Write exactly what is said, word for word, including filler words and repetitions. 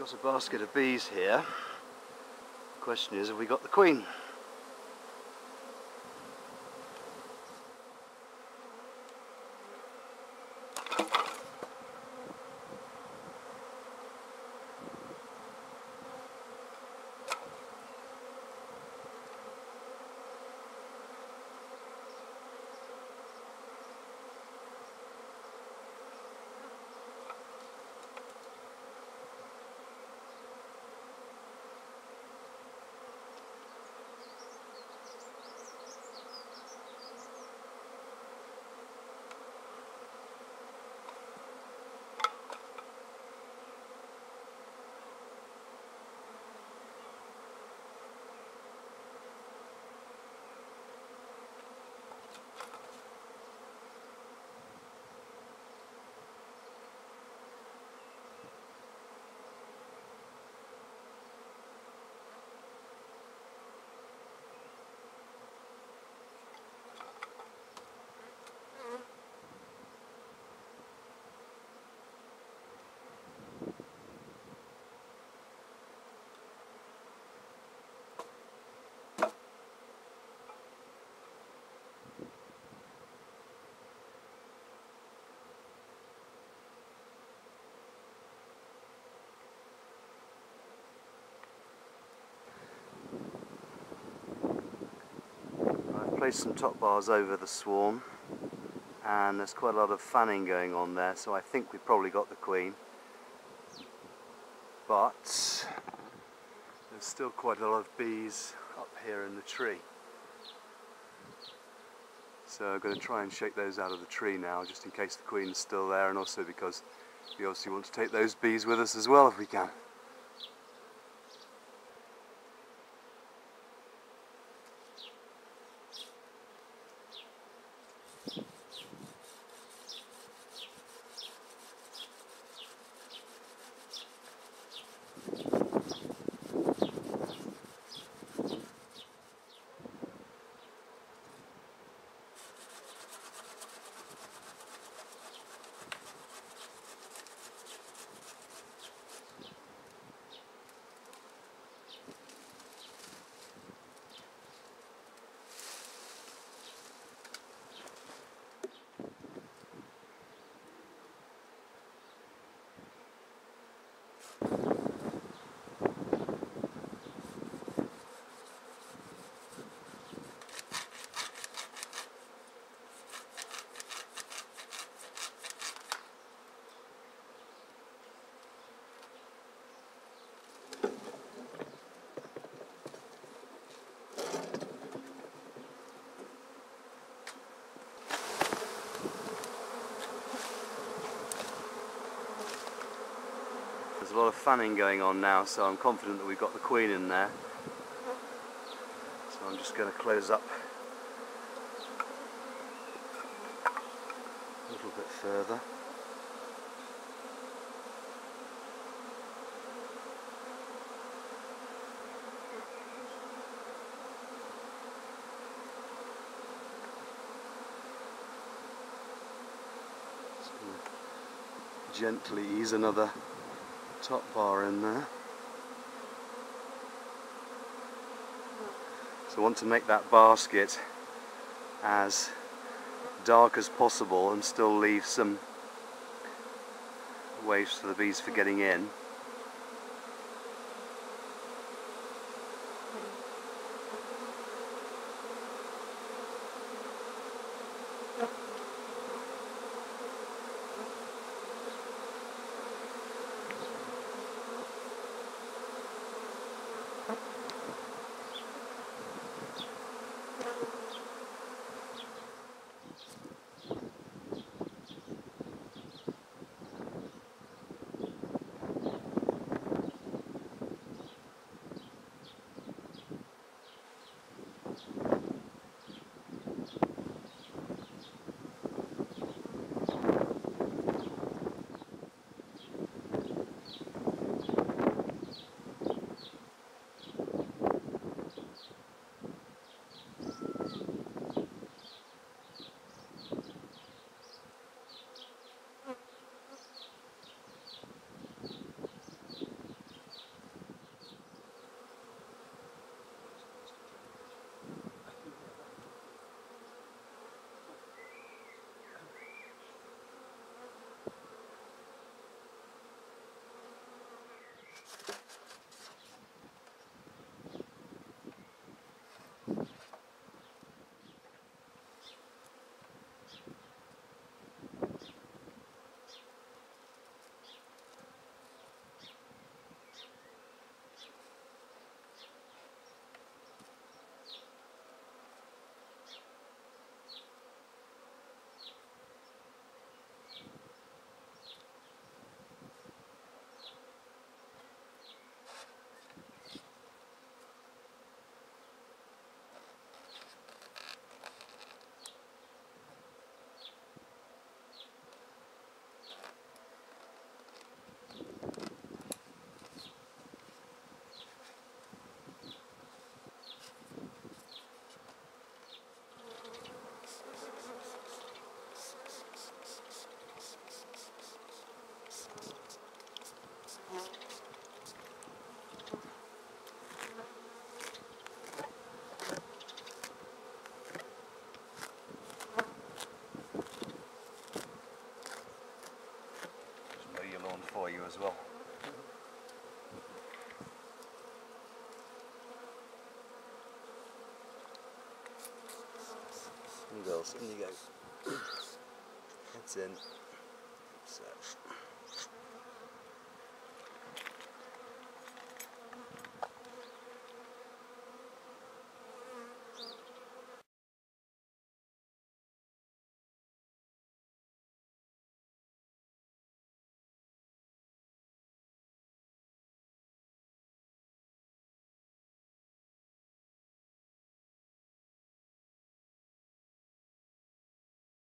Got a basket of bees here. The question is, have we got the queen? Placed some top bars over the swarm, and there's quite a lot of fanning going on there, so I think we've probably got the queen, but there's still quite a lot of bees up here in the tree, so I'm going to try and shake those out of the tree now, just in case the queen's still there, and also because we obviously want to take those bees with us as well if we can. There's a lot of fanning going on now, so I'm confident that we've got the queen in there. So I'm just going to close up a little bit further. Just going to gently ease another top bar in there. So I want to make that basket as dark as possible and still leave some ways for the bees for getting in. as well. And girls, in you go. Heads in. So.